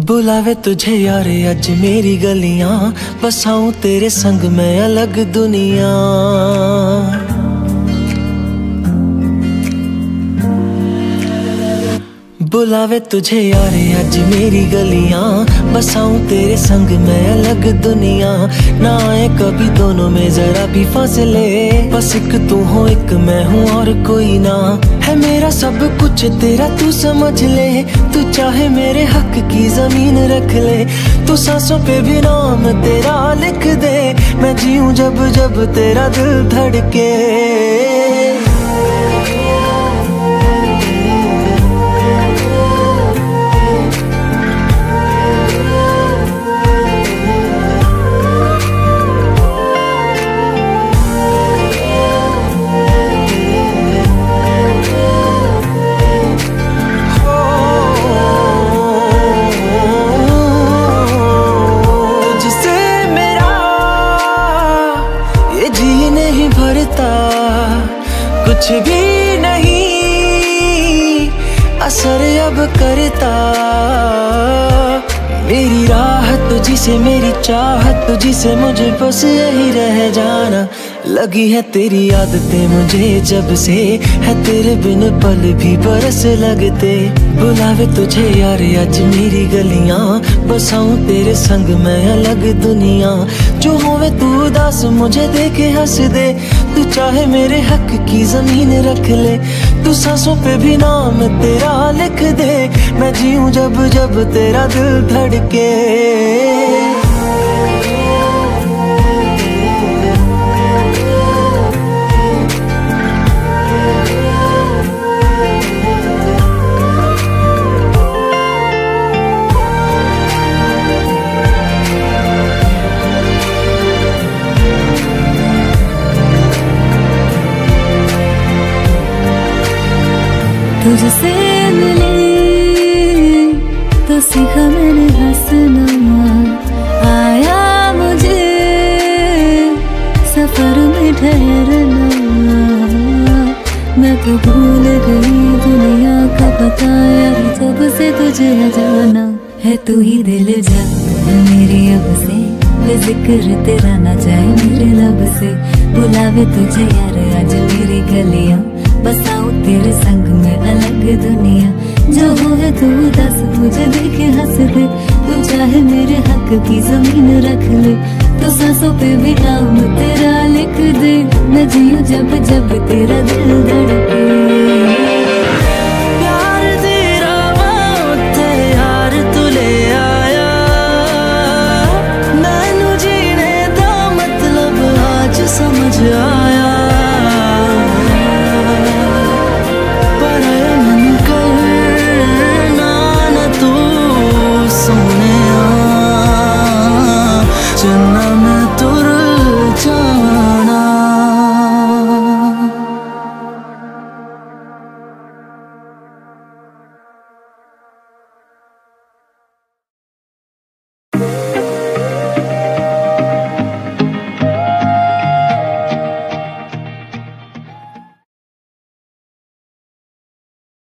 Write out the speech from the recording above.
बुलावे तुझे यार अज मेरी गलियां, बसाऊं तेरे संग मैं अलग दुनिया। बुलावे तुझे यार अज मेरी गलियां, बसाऊं तेरे संग मैं अलग दुनिया। ना आए कभी दोनों में जरा भी फासले, बस एक तू हो एक मैं हूँ और कोई ना। है मेरा सब कुछ तेरा तू समझ ले, तू चाहे मेरे हक की जमीन रख ले। तू सांसों पे भी नाम तेरा लिख दे, मैं जीऊं जब जब तेरा दिल धड़के। कुछ भी नहीं असर अब करता, मेरी राह तुझी से मेरी चाहत तुझी से, मुझे बस यही रह जाना। लगी है तेरी आदतें मुझे जब से, है तेरे बिन पल भी बरस लगते। बुलावे तुझे यार अज मेरी गलियां, बसाऊं तेरे संग मैं अलग दुनिया। जो होवे तू उदास मुझे देखे हंस दे, तू चाहे मेरे हक की जमीन रख ले। तू सांसों पे भी नाम तेरा लिख दे, मैं जीऊं जब जब तेरा दिल धड़के। तुझसे मिली तो सीखा मैंने हंसना, आया मुझे सफर में ठहरना। मैं तो भूल गई दुनिया का पता यार, जब से तुझे जाना है। तू ही दिल जा मेरी अब से, जिक्र तेरा ना जाए मेरे लब से। बुलावे तुझे यार आज मेरी गलियां, बसाऊं तेरे संग में अलग दुनिया। जो होवे तू दस मुझे देखे हंस दे, तू चाहे मेरे हक की जमीन रख ले। तो सांसों पे भी नाम तेरा लिख दे, मैं जीऊं जब जब तेरा दिल धड़के।